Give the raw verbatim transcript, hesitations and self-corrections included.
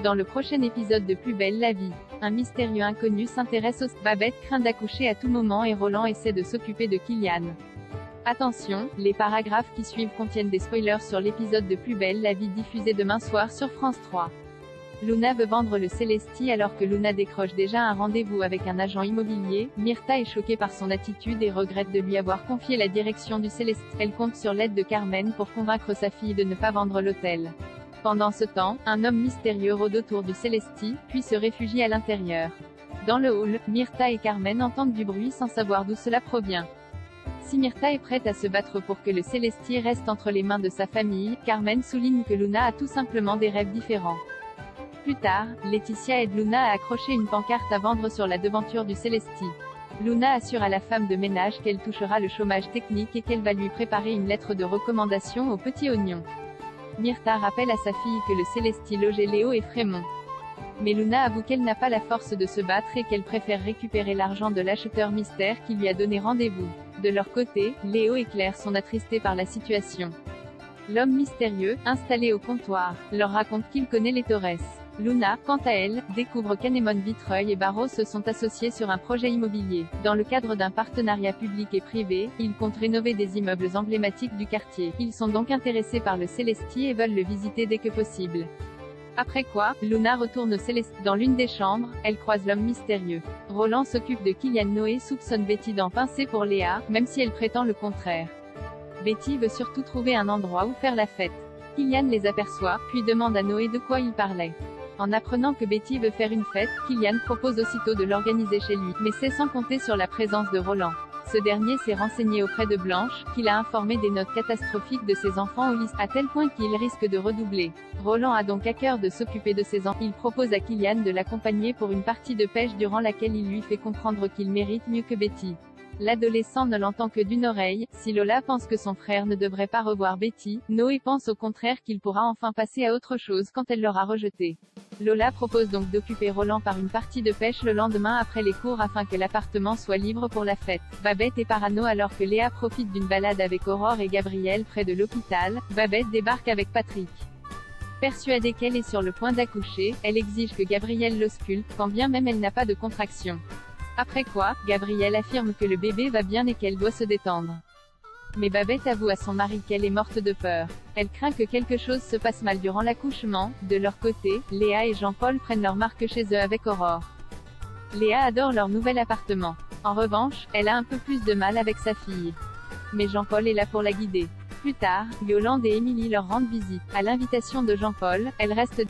Dans le prochain épisode de Plus belle la vie, un mystérieux inconnu s'intéresse aux... Babette craint d'accoucher à tout moment et Roland essaie de s'occuper de Kylian. Attention, les paragraphes qui suivent contiennent des spoilers sur l'épisode de Plus belle la vie diffusé demain soir sur France trois. Luna veut vendre le Célestie alors que Luna décroche déjà un rendez-vous avec un agent immobilier. Myrtha est choquée par son attitude et regrette de lui avoir confié la direction du Célestie. Elle compte sur l'aide de Carmen pour convaincre sa fille de ne pas vendre l'hôtel. Pendant ce temps, un homme mystérieux rôde autour du Célestie, puis se réfugie à l'intérieur. Dans le hall, Myrtha et Carmen entendent du bruit sans savoir d'où cela provient. Si Myrtha est prête à se battre pour que le Célestie reste entre les mains de sa famille, Carmen souligne que Luna a tout simplement des rêves différents. Plus tard, Laetitia aide Luna à accrocher une pancarte à vendre sur la devanture du Célestie. Luna assure à la femme de ménage qu'elle touchera le chômage technique et qu'elle va lui préparer une lettre de recommandation au petit oignon. Myrtha rappelle à sa fille que le Célestie logeait Léo et Frémont. Mais Luna avoue qu'elle n'a pas la force de se battre et qu'elle préfère récupérer l'argent de l'acheteur mystère qui lui a donné rendez-vous. De leur côté, Léo et Claire sont attristés par la situation. L'homme mystérieux, installé au comptoir, leur raconte qu'il connaît les Torres. Luna, quant à elle, découvre qu'Anémone Vitreuil et Barreau se sont associés sur un projet immobilier. Dans le cadre d'un partenariat public et privé, ils comptent rénover des immeubles emblématiques du quartier. Ils sont donc intéressés par le Célestie et veulent le visiter dès que possible. Après quoi, Luna retourne au Célestie. Dans l'une des chambres, elle croise l'homme mystérieux. Roland s'occupe de Kylian. Noé soupçonne Betty d'en pincer pour Léa, même si elle prétend le contraire. Betty veut surtout trouver un endroit où faire la fête. Kylian les aperçoit, puis demande à Noé de quoi il parlait. En apprenant que Betty veut faire une fête, Kylian propose aussitôt de l'organiser chez lui, mais c'est sans compter sur la présence de Roland. Ce dernier s'est renseigné auprès de Blanche, qui l'a informé des notes catastrophiques de ses enfants au lycée, à tel point qu'il risque de redoubler. Roland a donc à cœur de s'occuper de ses enfants. Il propose à Kylian de l'accompagner pour une partie de pêche durant laquelle il lui fait comprendre qu'il mérite mieux que Betty. L'adolescent ne l'entend que d'une oreille. Si Lola pense que son frère ne devrait pas revoir Betty, Noé pense au contraire qu'il pourra enfin passer à autre chose quand elle l'aura rejeté. Lola propose donc d'occuper Roland par une partie de pêche le lendemain après les cours afin que l'appartement soit libre pour la fête. Babette est parano alors que Léa profite d'une balade avec Aurore et Gabriel près de l'hôpital. Babette débarque avec Patrick. Persuadée qu'elle est sur le point d'accoucher, elle exige que Gabriel l'ausculte, quand bien même elle n'a pas de contraction. Après quoi, Gabriel affirme que le bébé va bien et qu'elle doit se détendre. Mais Babette avoue à son mari qu'elle est morte de peur. Elle craint que quelque chose se passe mal durant l'accouchement. De leur côté, Léa et Jean-Paul prennent leur marque chez eux avec Aurore. Léa adore leur nouvel appartement. En revanche, elle a un peu plus de mal avec sa fille. Mais Jean-Paul est là pour la guider. Plus tard, Yolande et Émilie leur rendent visite. À l'invitation de Jean-Paul, elle reste